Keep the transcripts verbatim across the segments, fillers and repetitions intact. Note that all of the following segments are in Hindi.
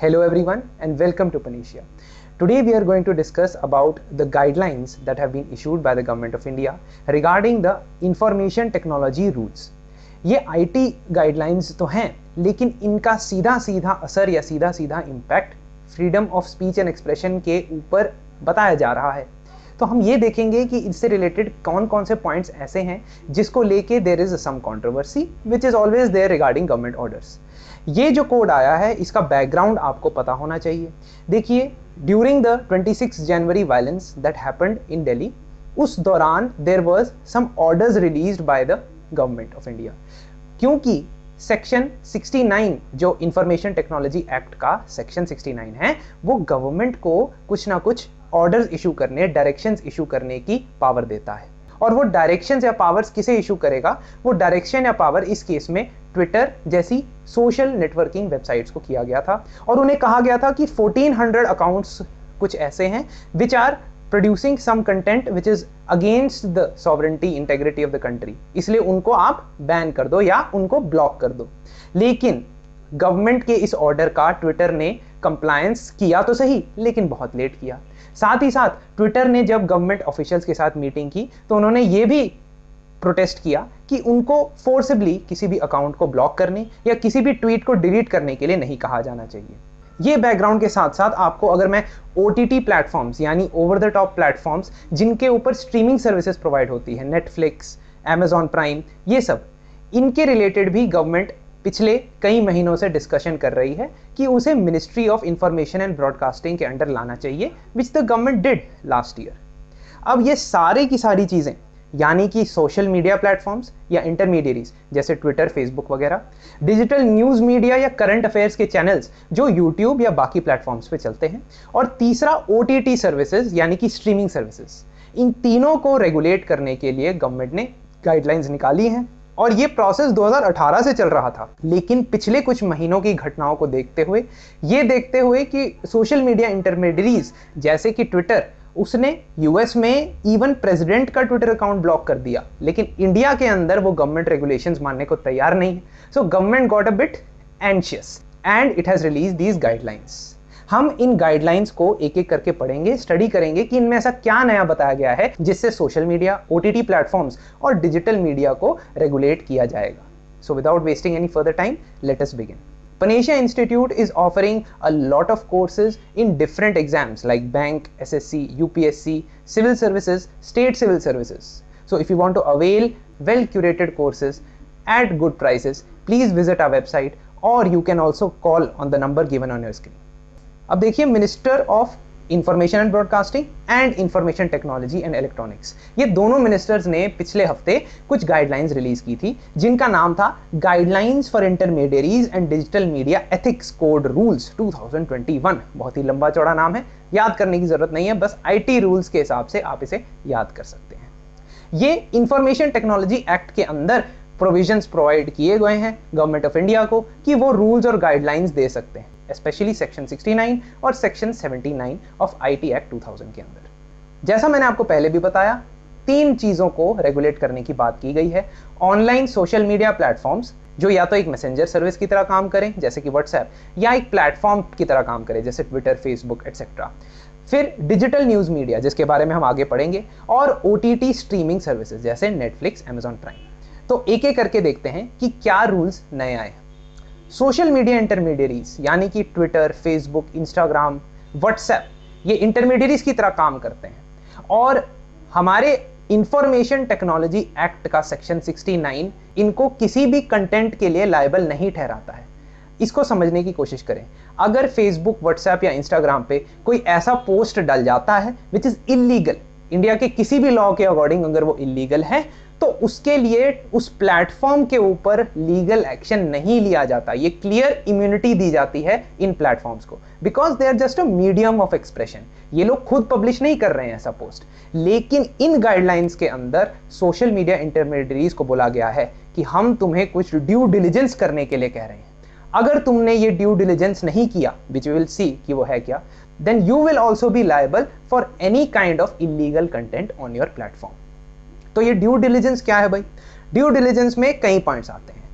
Hello everyone and welcome to Panisha. Today we are going to discuss about the guidelines that have been issued by the Government of India regarding the information technology rules. ये I T guidelines तो हैं, लेकिन इनका सीधा सीधा असर या सीधा सीधा impact freedom of speech and expression के ऊपर बताया जा रहा है। तो हम ये देखेंगे कि इससे रिलेटेड कौन कौन से पॉइंट्स ऐसे हैं जिसको लेके there is some controversy which is always there regarding government orders. ये जो कोड आया है इसका बैकग्राउंड आपको पता होना चाहिए। देखिए, ड्यूरिंग द छब्बीस January violence that happened in Delhi, उस दौरान there was some orders released by the government of India, क्योंकि सेक्शन उनहत्तर जो इंफॉर्मेशन टेक्नोलॉजी एक्ट का सेक्शन उनहत्तर है वो गवर्नमेंट को कुछ ना कुछ ऑर्डर्स इशू करने, डायरेक्शंस इशू करने की पावर देता है। और वो डायरेक्शंस या पावर्स किसे इशू करेगा? वो डायरेक्शन या पावर इस केस में ट्विटर जैसी सोशल नेटवर्किंग वेबसाइट्स को किया गया था, और उन्हें कहा गया था कि चौदह सौ अकाउंट्स कुछ ऐसे हैं which are producing some content which is against the sovereignty integrity of the country, इसलिए उनको आप बैन कर दो या उनको ब्लॉक कर दो। लेकिन गवर्नमेंट के इस ऑर्डर का ट्विटर ने कंप्लायंस किया तो सही, लेकिन बहुत लेट किया। साथ ही साथ ट्विटर ने जब गवर्नमेंट ऑफिशियल्स के साथ मीटिंग की तो उन्होंने ये भी प्रोटेस्ट किया कि उनको फोर्सिबली किसी भी अकाउंट को ब्लॉक करने या किसी भी ट्वीट को डिलीट करने के लिए नहीं कहा जाना चाहिए। ये बैकग्राउंड के साथ साथ आपको अगर मैं ओटीटी प्लेटफॉर्म्स यानी ओवर द टॉप प्लेटफॉर्म्स जिनके ऊपर स्ट्रीमिंग सर्विसेज प्रोवाइड होती है, नेटफ्लिक्स, अमेजॉन प्राइम, ये सब, इनके रिलेटेड भी गवर्नमेंट पिछले कई महीनों से डिस्कशन कर रही है कि उसे ministry of information and broadcasting के अंडर लाना चाहिए, which the government did last year. अब ये सारे की सारी चीजें यानी कि सोशल मीडिया प्लेटफॉर्म्स या इंटरमीडियरीज जैसे ट्विटर, फेसबुक वगैरह, डिजिटल न्यूज मीडिया या करंट अफेयर्स के चैनल्स जो यूट्यूब या बाकी प्लेटफॉर्म्स पे चलते हैं, और तीसरा ओटीटी सर्विसेज यानी कि स्ट्रीमिंग सर्विसेज, इन तीनों को रेगुलेट करने के लिए गवर्नमेंट ने गाइडलाइंस निकाली हैं। और ये प्रोसेस दो हज़ार अठारह से चल रहा था, लेकिन पिछले कुछ महीनों की घटनाओं को देखते हुए, ये देखते हुए कि सोशल मीडिया इंटरमीडियरीज जैसे कि ट्विटर, उसने यूएस में इवन प्रेसिडेंट का ट्विटर अकाउंट ब्लॉक कर दिया, लेकिन इंडिया के अंदर वो गवर्नमेंट रेगुलेशंस मानने को तैयार नहीं है। So government got a bit anxious and it has release these guidelines. हम इन गाइडलाइंस को एक एक करके पढ़ेंगे, स्टडी करेंगे कि इनमें ऐसा क्या नया बताया गया है जिससे सोशल मीडिया, ओटीटी प्लेटफॉर्म्स और डिजिटल मीडिया को रेगुलेट किया जाएगा। So without wasting any further time, let us begin. Panisha Institute is offering a lot of courses in different exams like bank, S S C, U P S C, civil services, state civil services. So if you want to avail well curated courses at good prices, please visit our website, or you can also call on the number given on your screen. अब देखिए, minister of information and broadcasting and information technology and electronics, ये दोनों मिनिस्टर्स ने पिछले हफ्ते कुछ गाइडलाइंस रिलीज की थी जिनका नाम था guidelines for intermediaries and digital media ethics code rules दो हज़ार इक्कीस। बहुत ही लंबा चौड़ा नाम है, याद करने की जरूरत नहीं है, बस आईटी रूल्स के हिसाब से आप इसे याद कर सकते हैं। ये इंफॉर्मेशन टेक्नोलॉजी एक्ट के अंदर प्रोविजंस प्रोवाइड किए गए हैं गवर्नमेंट ऑफ इंडिया को कि वो रूल्स और गाइडलाइंस दे सकते हैं, स्पेशली सेक्शन उनहत्तर और सेक्शन उन्यासी ऑफ आईटी एक्ट दो हज़ार के अंदर। जैसा मैंने आपको पहले भी बताया, तीन चीजों को रेगुलेट करने की बात की गई है। ऑनलाइन सोशल मीडिया प्लेटफॉर्म्स जो या तो एक मैसेंजर सर्विस की तरह काम करें जैसे कि व्हाट्सएप, या एक प्लेटफॉर्म की तरह काम करें जैसे ट्विटर, फेसबुक एटसेट्रा। फिर डिजिटल न्यूज मीडिया जिसके बारे में हम आगे पढ़ेंगे, और ओटीटी स्ट्रीमिंग सर्विसेज जैसे नेटफ्लिक्स, अमेजॉन प्राइम। तो एक एक करके देखते हैं कि क्या रूल्स नए आए हैं। सोशल मीडिया इंटरमीडियरीज यानी कि ट्विटर, फेसबुक, इंस्टाग्राम, व्हाट्सएप, ये इंटरमीडियरीज की तरह काम करते हैं, और हमारे इंफॉर्मेशन टेक्नोलॉजी एक्ट का सेक्शन उनहत्तर इनको किसी भी कंटेंट के लिए लायबल नहीं ठहराता है। इसको समझने की कोशिश करें। अगर फेसबुक, व्हाट्सएप या इंस्टाग्राम पे कोई ऐसा पोस्ट डल जाता है विच इज इलीगल, इंडिया के किसी भी लॉ के अकॉर्डिंग अगर वो इलीगल है, तो उसके लिए उस प्लेटफॉर्म के ऊपर लीगल एक्शन नहीं लिया जाता। ये क्लियर इम्यूनिटी दी जाती है इन प्लेटफॉर्म्स को, because they are just a medium of expression. ये लोग खुद पब्लिश नहीं कर रहे हैं ऐसा पोस्ट, लेकिन इन गाइडलाइंस के अंदर सोशल मीडिया इंटरमीडियरीज को बोला गया है कि हम तुम्हें कुछ ड्यू डिलिजेंस करने के लिए कह रहे हैं। अगर तुमने ये ड्यू डिलिजेंस नहीं किया, विच वी विल सी कि वो है क्या, then you will also be liable for any kind of illegal content on your platform. तो ये ड्यू डिलिजेंस क्या है भाई? ड्यू डिलिजेंस में कई पॉइंट्स आते हैं।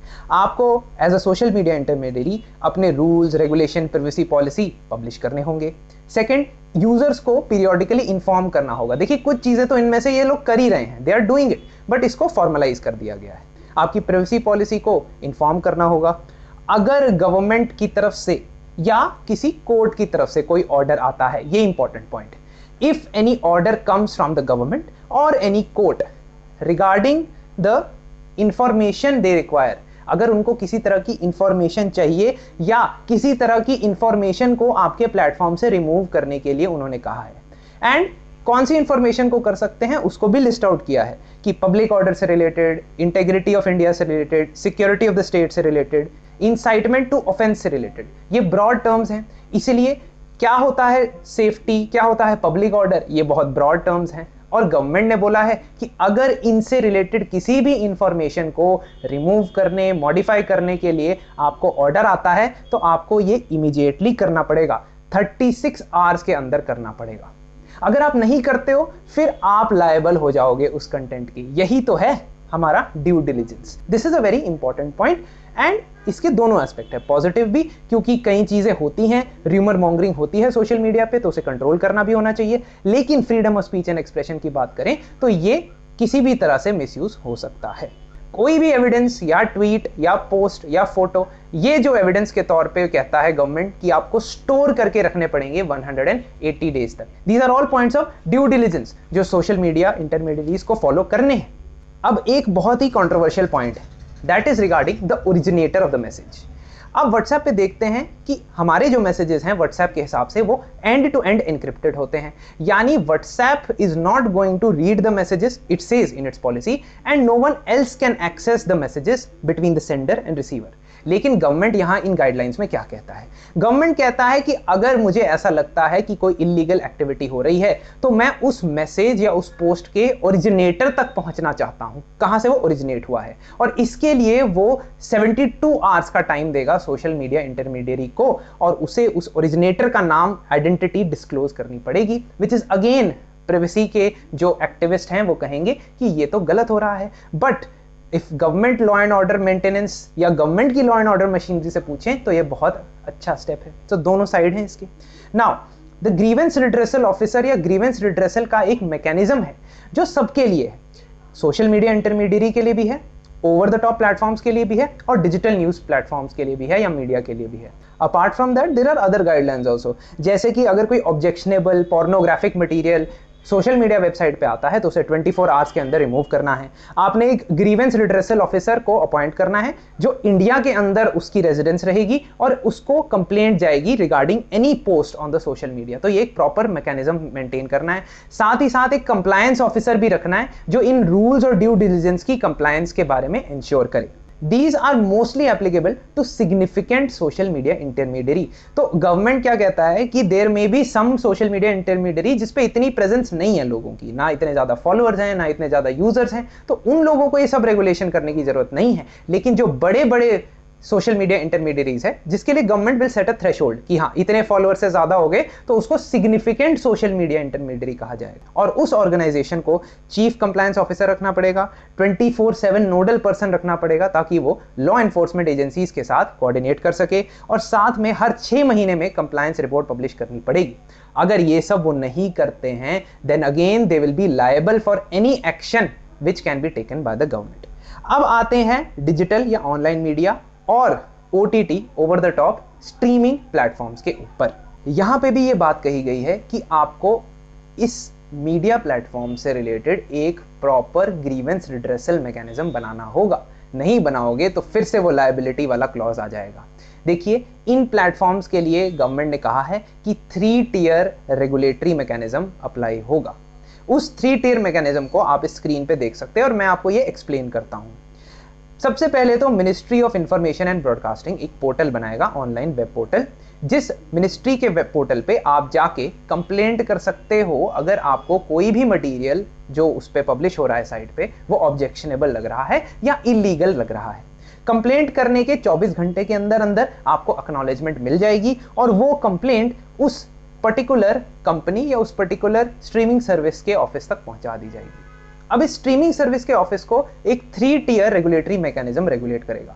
आपको as a social media intermediary अपने rules, regulation, privacy policy publish करने होंगे। सेकंड, यूजर्स को पीरियोडिकली इन्फॉर्म करना होगा। देखिए कुछ चीजें तो इनमें से ये लोग कर ही रहे हैं, they are doing it, but इसको फॉर्मलाइज कर दिया गया है। आपकी प्राइवेसी पॉलिसी को इन्फॉर्म करना होगा। अगर गवर्नमेंट की तरफ से या किसी कोर्ट की तरफ से कोई ऑर्डर आता है, ये इंपॉर्टेंट पॉइंट है, if any order comes from the government और any court regarding the information they require, अगर उनको किसी तरह की इंफॉर्मेशन चाहिए या किसी तरह की इंफॉर्मेशन को आपके प्लेटफॉर्म से रिमूव करने के लिए उन्होंने कहा है, एंड कौन सी इंफॉर्मेशन को कर सकते हैं उसको भी लिस्ट आउट किया है कि पब्लिक ऑर्डर से रिलेटेड, इंटेग्रिटी ऑफ इंडिया से related, security of the state से रिलेटेड, इंसाइटमेंट टू ऑफेंस से रिलेटेड। ये ब्रॉड टर्म्स हैं, इसीलिए क्या होता है सेफ्टी, क्या होता है पब्लिक ऑर्डर, ये बहुत ब्रॉड टर्म्स हैं। और गवर्नमेंट ने बोला है कि अगर इनसे रिलेटेड किसी भी इंफॉर्मेशन को रिमूव करने, मॉडिफाई करने के लिए आपको ऑर्डर आता है तो आपको ये इमीडिएटली करना पड़ेगा, छत्तीस आवर्स के अंदर करना पड़ेगा। अगर आप नहीं करते हो फिर आप लायबल हो जाओगे उस कंटेंट की। यही तो है हमारा due diligence. This is a very important point, and इसके दोनों एस्पेक्ट है, पॉजिटिव भी, क्योंकि कई चीजें होती हैं, र्यूमर मॉन्गरिंग होती है सोशल मीडिया पे, तो उसे कंट्रोल करना भी होना चाहिए। लेकिन freedom of speech and expression की बात करें तो ये किसी भी तरह से मिसयूज हो सकता है। कोई भी एविडेंस या ट्वीट या पोस्ट या फोटो, ये जो एविडेंस के तौर पे कहता है गवर्नमेंट कि आपको स्टोर करके रखने पड़ेंगे एक सौ अस्सी डेज तक। These are all points of due diligence जो सोशल मीडिया इंटरमीडियरीज को फॉलो करने हैं। अब एक बहुत ही कंट्रोवर्शियल पॉइंट है, that is regarding the originator of the message. अब व्हाट्सएप पे देखते हैं कि हमारे जो मैसेजेस हैं व्हाट्सएप के हिसाब से वो एंड टू एंड एनक्रिप्टेड होते हैं, यानी WhatsApp is not going to read the messages, it says in its policy, and no one else can access the messages between the sender and receiver. लेकिन गवर्नमेंट यहां इन गाइडलाइंस में क्या कहता है? गवर्नमेंट कहता है कि अगर मुझे ऐसा लगता है कि कोई इलीगल एक्टिविटी हो रही है तो मैं उस मैसेज या उस पोस्ट के ओरिजिनेटर तक पहुंचना चाहता हूं, कहां से वो ओरिजिनेट हुआ है, और इसके लिए वो बहत्तर आवर्स का टाइम देगा सोशल मीडिया इंटरमीडियरी को, और उसे उस ओरिजिनेटर का नाम, आइडेंटिटी डिस्क्लोज करनी पड़ेगी, विच इज अगेन प्राइवेसी के जो एक्टिविस्ट हैं वो कहेंगे कि ये तो गलत हो रहा है। But if government law and order maintenance या गवर्नमेंट की लॉ एंड ऑर्डर मशीनरी से पूछें तो ये बहुत अच्छा स्टेप है। तो दोनों साइड हैं इसके। Now the grievance redressal officer या ग्रीवेंस रिड्रेसल का एक मैकेनिज्म है जो सबके लिए है, सोशल मीडिया इंटरमीडियरी के लिए भी है, ओवर द टॉप प्लेटफॉर्म्स के लिए भी है, और डिजिटल न्यूज प्लेटफॉर्म्स के लिए भी है या मीडिया के लिए भी है। Apart from that there are other guidelines also, जैसे कि अगर कोई objectionable pornographic material social media website पे आता है तो उसे चौबीस आवर्स के अंदर रिमूव करना है। आपने एक ग्रीवेंस रिड्रेसल ऑफिसर को अपॉइंट करना है जो इंडिया के अंदर उसकी रेजिडेंस रहेगी और उसको कंप्लेंट जाएगी regarding any post on the social media. तो ये एक प्रॉपर मैकेनिज्म मेंटेन करना है। साथ ही साथ एक कंप्लायंस ऑफिसर भी रखना है जो इन रूल्स और ड्यू डिलिजेंस की कंप्लायंस के बारे में इंश्योर करे। These are mostly applicable to significant social media intermediary। तो गवर्नमेंट क्या कहता है कि there may be some social media intermediary जिसपे इतनी प्रेजेंस नहीं है लोगों की, ना इतने ज्यादा फॉलोअर्स हैं, ना इतने ज्यादा यूजर्स हैं, तो उन लोगों को ये सब रेगुलेशन करने की जरूरत नहीं है। लेकिन जो बड़े बड़े सोशल मीडिया इंटरमीडियरीज है जिसके लिए government will set a threshold कि हाँ इतने फॉलोअर से ज्यादा हो गए तो उसको सिग्निफिकेंट सोशल मीडिया इंटरमीडियरी कहा जाएगा, और उस ऑर्गेनाइजेशन को चीफ कंप्लायंस ऑफिसर रखना पड़ेगा, twenty four seven nodal person रखना पड़ेगा ताकि वो लॉ एनफोर्समेंट एजेंसीज के साथ कोऑर्डिनेट कर सके, और साथ में हर छह महीने में कंप्लायंस रिपोर्ट पब्लिश करनी पड़ेगी। अगर ये सब वो नहीं करते हैं then again they will be liable for any action which can be taken by the government. अब आते हैं डिजिटल या ऑनलाइन मीडिया और O T T over the top streaming platforms के ऊपर। यहां पे भी ये बात कही गई है कि आपको इस मीडिया प्लेटफॉर्म से रिलेटेड एक प्रॉपर ग्रीवेंस रिड्रेसल मैकेनिज्म बनाना होगा, नहीं बनाओगे तो फिर से वो लायबिलिटी वाला क्लॉज आ जाएगा। देखिए इन प्लेटफॉर्म्स के लिए गवर्नमेंट ने कहा है कि three tier regulatory mechanism apply होगा। उस थ्री टीयर मैकेनिज्म को आप इस स्क्रीन पे देख सकते हैं और मैं आपको ये एक्सप्लेन करता हूं। सबसे पहले तो ministry of information and broadcasting एक पोर्टल बनाएगा, ऑनलाइन वेब पोर्टल, जिस मिनिस्ट्री के वेब पोर्टल पे आप जाके कंप्लेंट कर सकते हो अगर आपको कोई भी मटेरियल जो उस पे पब्लिश हो रहा है साइट पे वो ऑब्जेक्शनेबल लग रहा है या इलीगल लग रहा है। कंप्लेंट करने के चौबीस घंटे के अंदर अंदर आपको एक्नॉलेजमेंट मिल जाएगी और वो कंप्लेंट उस पर्टिकुलर कंपनी या उस पर्टिकुलर स्ट्रीमिंग सर्विस के ऑफिस तक पहुंचा दी जाएगी। अब इस स्ट्रीमिंग सर्विस के ऑफिस को एक three tier regulatory mechanism regulate करेगा।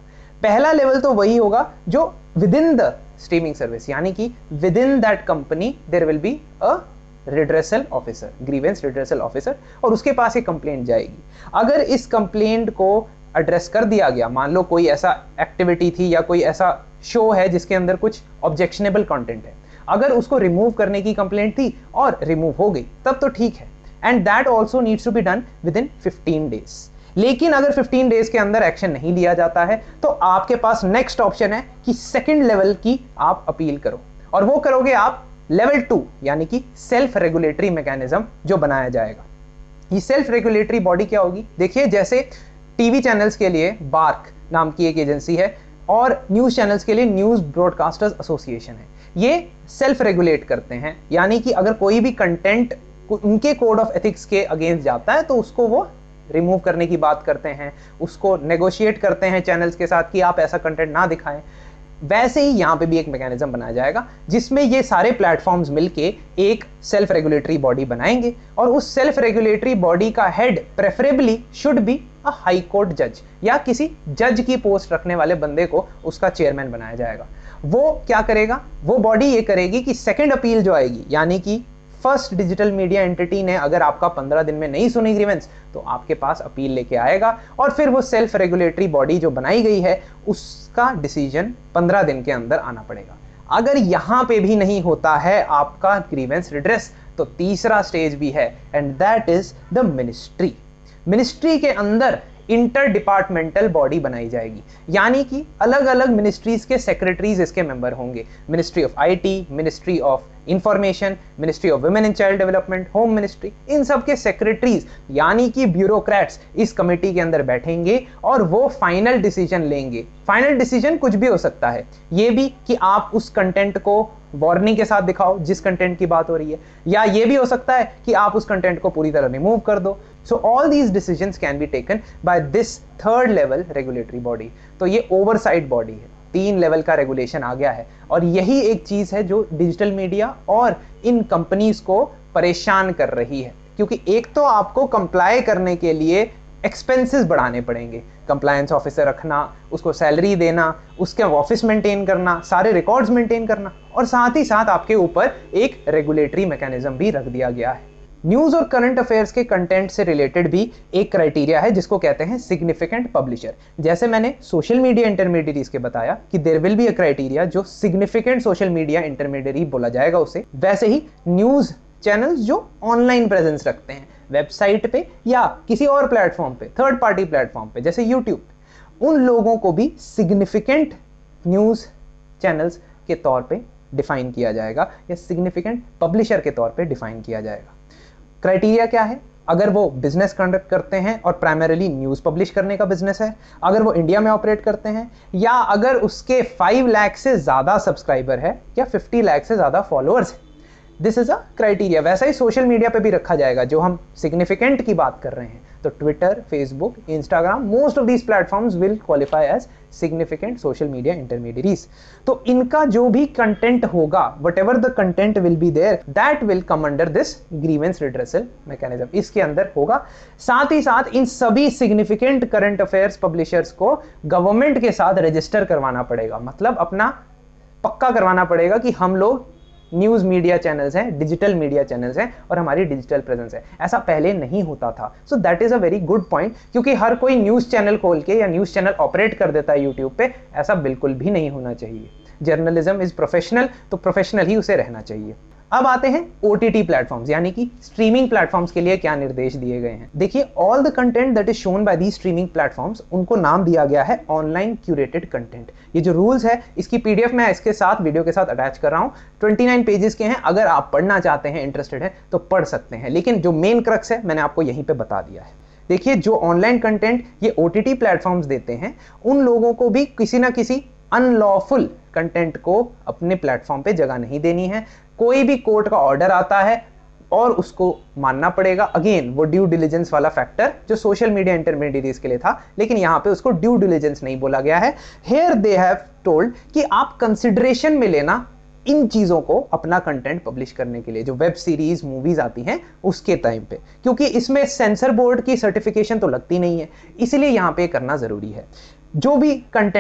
पहला लेवल तो वही होगा जो within the streaming service, यानी कि within that company there will be a redressal officer, grievance redressal officer, और उसके पास ये कंप्लेंट जाएगी। अगर इस कंप्लेंट को एड्रेस कर दिया गया, मान लो कोई ऐसा एक्टिविटी थी या कोई ऐसा शो है जिसके अंदर कुछ ऑब्जेक्शनेबल कंटेंट है, अगर उसको रिमूव करने की कंप्लेंट थी और रिमूव हो गई तब तो ठीक है, and that also needs to be done within fifteen days. लेकिन अगर फिफ्टीन डेज के अंदर एक्शन नहीं लिया जाता है तो आपके पास नेक्स्ट ऑप्शन है कि सेकेंड लेवल की आप अपील करो, और वो करोगे आप लेवल टू, यानी कि सेल्फ रेगुलेटरी मैकेनिज्म जो बनाया जाएगा। ये सेल्फ रेगुलेटरी बॉडी क्या होगी? देखिए, जैसे टीवी चैनल्स के लिए बार्क नाम की एक एजेंसी है और न्यूज चैनल्स के लिए न्यूज ब्रॉडकास्टर्स एसोसिएशन है, ये सेल्फ रेगुलेट करते हैं, यानी कि अगर कोई भी कंटेंट उनके कोड ऑफ एथिक्स के अगेंस्ट जाता है तो उसको वो रिमूव करने की बात करते हैं, उसको नेगोशिएट करते हैं चैनल्स के साथ कि आप ऐसा कंटेंट ना दिखाएं। वैसे ही यहाँ पे भी एक मैकेनिज्म बनाया जाएगा जिसमें ये सारे प्लेटफॉर्म्स मिलके एक सेल्फ रेगुलेटरी बॉडी बनाएंगे, और उस सेल्फ रेगुलेटरी बॉडी का head preferably should be a high court जज, या किसी जज की पोस्ट रखने वाले बंदे को उसका चेयरमैन बनाया जाएगा। वो क्या करेगा? वो बॉडी ये करेगी कि सेकेंड अपील जो आएगी, यानी कि फर्स्ट डिजिटल मीडिया एंटिटी ने अगर आपका पंद्रह दिन में नहीं सुनी ग्रीवेंस तो आपके पास अपील लेके आएगा, और फिर वो सेल्फ रेगुलेटरी बॉडी जो बनाई गई है उसका डिसीजन पंद्रह दिन के अंदर आना पड़ेगा। अगर यहां पे भी नहीं होता है आपका ग्रीवेंस रिड्रेस तो तीसरा स्टेज भी है, and that is the ministry. Ministry के अंदर इंटर डिपार्टमेंटल बॉडी बनाई जाएगी, यानी कि अलग अलग मिनिस्ट्रीज के सेक्रेटरीज इसके मेंबर होंगे। Ministry of IT, ministry of information, ministry of women and child development, home ministry, इन सब के सेक्रेटरीज यानी कि ब्यूरोक्रेट्स इस कमेटी के अंदर बैठेंगे और वो फाइनल डिसीजन लेंगे। फाइनल डिसीजन कुछ भी हो सकता है, ये भी कि आप उस कंटेंट को वार्निंग के साथ दिखाओ जिस कंटेंट की बात हो रही है, या ये भी हो सकता है कि आप उस कंटेंट को पूरी तरह रिमूव कर दो। So all these decisions can be taken by this third level regulatory body. तो ये ओवरसाइट बॉडी है, तीन लेवल का रेगुलेशन आ गया है, और यही एक चीज है जो डिजिटल मीडिया और इन कंपनीज को परेशान कर रही है, क्योंकि एक तो आपको कंप्लाई करने के लिए एक्सपेंसेस बढ़ाने पड़ेंगे, कंप्लायंस ऑफिसर रखना, उसको सैलरी देना, उसके ऑफिस मेंटेन करना, सारे रिकॉर्ड्स मेंटेन करना, और साथ ही साथ आपके ऊपर एक रेगुलेटरी मैकेनिज्म भी रख दिया गया है। न्यूज और करंट अफेयर्स के कंटेंट से रिलेटेड भी एक क्राइटेरिया है जिसको कहते हैं सिग्निफिकेंट पब्लिशर। जैसे मैंने सोशल मीडिया इंटरमीडियरीज के बताया कि there will be a criteria जो सिग्निफिकेंट सोशल मीडिया इंटरमीडियरी बोला जाएगा उसे, वैसे ही न्यूज चैनल्स जो ऑनलाइन प्रेजेंस रखते हैं वेबसाइट पे या किसी और प्लेटफॉर्म पे, थर्ड पार्टी प्लेटफॉर्म पे जैसे यूट्यूब, उन लोगों को भी सिग्निफिकेंट न्यूज चैनल्स के तौर पे डिफाइन किया जाएगा या सिग्निफिकेंट पब्लिशर के तौर पे डिफाइन किया जाएगा। क्राइटेरिया क्या है? अगर वो बिजनेस कंडक्ट करते हैं और प्राइमरीली न्यूज पब्लिश करने का बिजनेस है, अगर वो इंडिया में ऑपरेट करते हैं, या अगर उसके फाइव लाख से ज्यादा सब्सक्राइबर है या फिफ्टी लाख से ज्यादा फॉलोअर्स है, दिस इज अ क्राइटेरिया। वैसा ही सोशल मीडिया पे भी रखा जाएगा जो हम सिग्निफिकेंट की बात कर रहे हैं, तो Twitter, Facebook, Instagram, most of these platforms will qualify as significant social media intermediaries. तो इनका जो भी कंटेंट होगा, whatever the content will be there, that will come under this grievance redressal mechanism, इसके अंदर होगा। साथ ही साथ इन सभी सिग्निफिकेंट करंट अफेयर्स पब्लिशर्स को गवर्नमेंट के साथ रजिस्टर करवाना पड़ेगा, मतलब अपना पक्का करवाना पड़ेगा कि हम लोग न्यूज मीडिया चैनल्स हैं, डिजिटल मीडिया चैनल्स हैं और हमारी डिजिटल प्रेजेंस है। ऐसा पहले नहीं होता था। So that is a very good point, क्योंकि हर कोई न्यूज चैनल खोल के या न्यूज चैनल ऑपरेट कर देता है यूट्यूब पे, ऐसा बिल्कुल भी नहीं होना चाहिए। जर्नलिज्म इज प्रोफेशनल, तो प्रोफेशनल ही उसे रहना चाहिए। अब आते हैं ओटीटी प्लेटफॉर्म्स यानी कि स्ट्रीमिंग प्लेटफॉर्म्स के लिए क्या निर्देश दिए गए हैं। देखिए, all the content that is shown by the streaming platforms, उनको नाम दिया गया है ऑनलाइन क्यूरेटेड कंटेंट। ये जो रूल्स है इसकी पीडीएफ मैं इसके साथ वीडियो के साथ अटैच कर रहा हूं, उनतीस पेजेस के हैं। अगर आप पढ़ना चाहते हैं, इंटरेस्टेड हैं तो पढ़ सकते हैं, लेकिन जो मेन क्रक्स है मैंने आपको यहीं पे बता दिया है। देखिए, जो ऑनलाइन कंटेंट ये ओटीटी प्लेटफॉर्म्स देते हैं, उन लोगों को भी किसी ना किसी अनलॉफुल कंटेंट को अपने प्लेटफॉर्म पे जगह नहीं देनी है। कोई भी कोर्ट का ऑर्डर आता है और उसको मानना पड़ेगा। अगेन वो ड्यू डिलिजेंस वाला फैक्टर जो सोशल मीडिया इंटरमीडियरीज के लिए था, लेकिन यहां पे उसको ड्यू डिलिजेंस नहीं बोला गया है। हियर दे हैव टोल्ड कि आप कंसिडरेशन में लेना इन चीजों को अपना कंटेंट पब्लिश करने के लिए, जो वेब सीरीज मूवीज आती हैं उसके टाइम पे, क्योंकि इसमें सेंसर बोर्ड की सर्टिफिकेशन तो लगती नहीं है, इसलिए यहां पे करना जरूरी है। जो भी content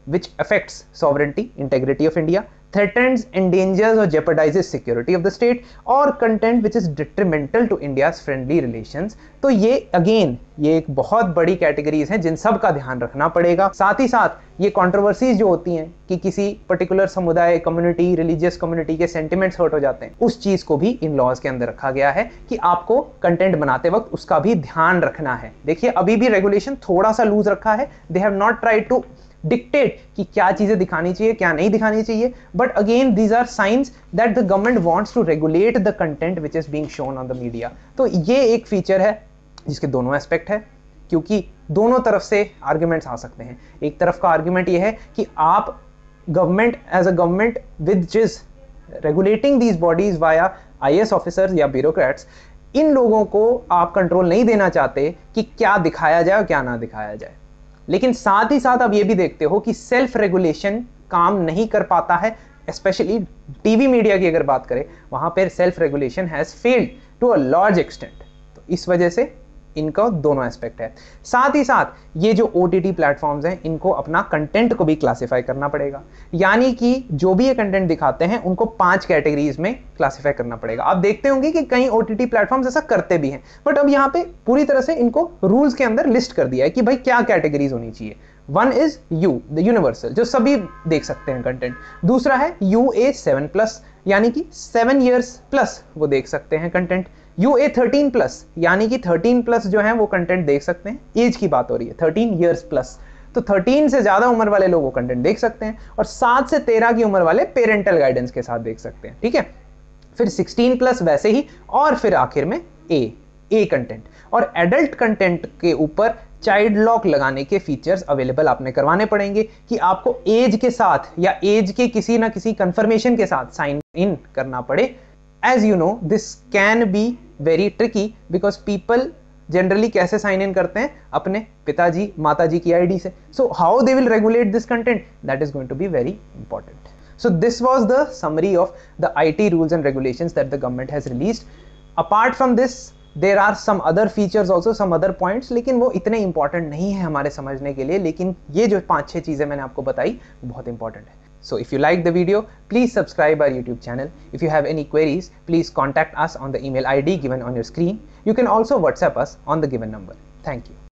which affects sovereignty, integrity of India, threatens, endangers or jeopardizes security of the state, और content which is detrimental to India's friendly relations। तो ये अगेन ये एक बहुत बड़ी कैटेगरीज हैं जिन सब का ध्यान रखना पड़ेगा। साथ ही साथ ये कंट्रोवर्सीज जो होती हैं कि किसी पर्टिकुलर समुदाय, कम्युनिटी, रिलीजियस कम्युनिटी के सेंटिमेंट्स हर्ट हो जाते हैं, उस चीज को भी इन लॉज के अंदर रखा गया है कि आपको कंटेंट बनाते वक्त उसका भी ध्यान रखना है। देखिए अभी भी रेगुलेशन थोड़ा सा लूज रखा है, they have not tried to dictate कि क्या चीजें दिखानी चाहिए, क्या नहीं दिखानी चाहिए, but again these are signs that the government wants to regulate the content which is being shown on the media. तो ये एक फीचर है जिसके दोनों एस्पेक्ट है, क्योंकि दोनों तरफ से आर्ग्यूमेंट्स आ सकते हैं। एक तरफ का आर्ग्यूमेंट ये है कि आप government as a government which is regulating these bodies via IAS officers या ब्यूरोक्रेट्स, इन लोगों को आप कंट्रोल नहीं देना चाहते कि क्या दिखाया जाए और क्या ना दिखाया जाए। लेकिन साथ ही साथ आप ये भी देखते हो कि सेल्फ रेगुलेशन काम नहीं कर पाता है, स्पेशली टीवी मीडिया की अगर बात करें, वहां पर self regulation has failed to a large extent. तो इस वजह से इनका दोनों एस्पेक्ट है। साथ ही साथ ये जो ओटीटी प्लेटफॉर्म्स हैं, इनको अपना कंटेंट को भी क्लासिफाई करना पड़ेगा, यानी कि जो भी ये कंटेंट दिखाते हैं उनको पांच कैटेगरीज में क्लासिफाई करना पड़ेगा। आप देखते होंगे कि कई ओटीटी प्लेटफॉर्म्स ऐसा करते भी हैं, बट अब यहाँ पे पूरी तरह से इनको रूल्स के अंदर लिस्ट कर दिया है कि भाई क्या कैटेगरीज होनी चाहिए। One is U the universal, जो सभी देख सकते हैं कंटेंट। दूसरा है यू ए सेवन प्लस, यानी कि सेवन ईयर्स प्लस वो देख सकते हैं content. U A thirteen plus, यानी कि थर्टीन प्लस जो है वो कंटेंट देख सकते हैं। एज की बात हो रही है, थर्टीन ईयर्स प्लस, तो थर्टीन से ज्यादा उम्र वाले लोग वो कंटेंट देख सकते हैं, और सात से तेरह की उम्र वाले पेरेंटल गाइडेंस के साथ देख सकते हैं। ठीक है, फिर सिक्सटीन प्लस वैसे ही, और फिर आखिर में ए ए कंटेंट। और एडल्ट कंटेंट के ऊपर चाइल्ड लॉक लगाने के फीचर्स अवेलेबल आपने करवाने पड़ेंगे कि आपको एज के साथ या एज के किसी ना किसी कंफर्मेशन के साथ साइन इन करना पड़े। As you know, this can be very tricky because people generally कैसे साइन इन करते हैं, अपने पिताजी माताजी की आईडी से। So how they will regulate this content, that is going to be very important. So this was the summary of the I T rules and regulations that the government has released. Apart from this, there are some other features also, some other points, लेकिन वो इतने important नहीं है हमारे समझने के लिए, लेकिन ये जो पांच छह चीजें मैंने आपको बताई बहुत important है। So if you like the video, please subscribe our YouTube channel. If you have any queries, please contact us on the email I D given on your screen. You can also WhatsApp us on the given number. Thank you.